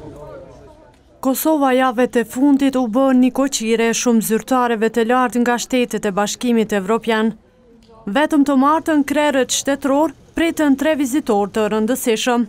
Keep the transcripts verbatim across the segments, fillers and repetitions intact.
Kosova javët e fundit u bën një koqire shumë zyrtarëve të lartë nga shtetet e Bashkimit Evropian. Vetëm të martën krerët shtetëror pritën tre vizitorë të rëndësishëm.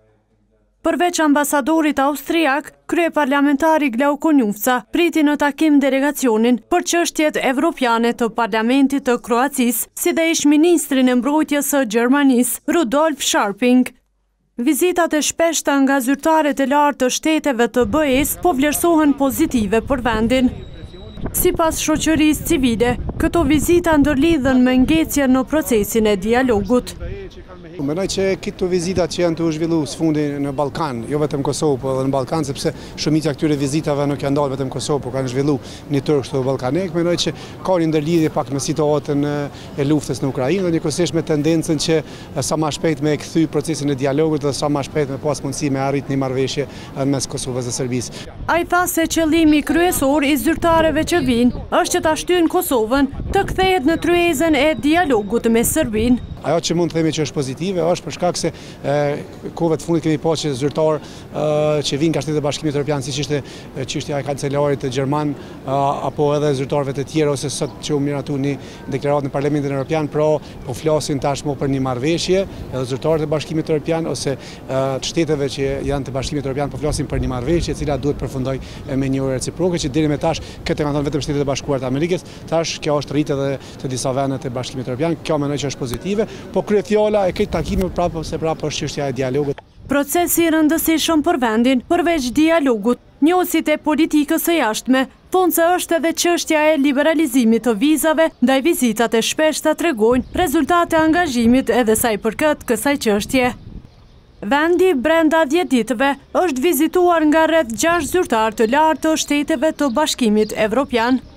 Përveç ambasadorit austriak, kryeparlamentari Glauko Njufca priti në takim delegacionin për çështjet evropiane të Parlamentit të Kroacisë, si dhe ish ministrin e mbrojtjes së Gjermanisë, Rudolf Scharping. Vizitat e shpeshta nga zyrtarët e lartë të shteteve të B E-s po vlerësohen pozitive për vendin. Sipas shoqërisë civile, këto vizita ndërlidhen me ngecje në procesin e dialogut. Mendoj që këto vizita që janë të u zhvillu së fundi në Ballkan, jo vetëm Kosovë, por edhe në Ballkan, sepse shumica këtyre vizitave nuk janë dalë vetëm Kosovë, por kanë zhvillu një tërë kështu ballkanik. Mendoj që ka një ndërlidhje pak në situatën e luftës në Ukrainë dhe njëkohësisht me tendencën që sa më shpejt me kthy procesin e dialogut dhe sa më shpejt me pas mundësi me arrit një marrëveshje mes Kosovës dhe Serbisë. Ai tha se qëllimi kryesor i zyrtarëve që vinë është që ta shtyjnë Kosovën të kthehet në tryezën e dialogut me Serbinë. Ajo që mund të themi që është pozitive është për shkak se kohëve të fundit kemi pasur që zyrtar që vinë nga Shtetet e Bashkimit Evropian, siç ishte çështja e kancelarit gjerman apo edhe zyrtarëve të tjerë ose sot që u miratu një deklaratë në Parlamentin Evropian, pra po flasin tashmë për një marrëveshje, edhe zyrtarët e Bashkimit Evropian ose të shteteve që janë të Bashkimit Evropian po flasin për një marrëveshje e cila duhet përfundojë me një orë reciproke, që deri më tash këtë kanë thënë vetëm Shtetet e Bashkuara të Amerikës, tash kjo është rritë edhe të disa vende të Bashkimit Evropian. Kjo mendoj që është pozitive. Po kryefjala e këtë takime prapë se prapë është çështja e dialogut. Procesi i rëndësishëm për vendin, përveç dialogut, njohësit e politikës së jashtme, thonë se është edhe çështja e liberalizimit të vizave, ndaj vizitat e shpeshta tregojnë rezultate angazhimit edhe sa i përket kësaj çështje. Vendi brenda dhjetë ditëve është vizituar nga rreth gjashtë zyrtarë të lartë të shteteve të Bashkimit Evropian.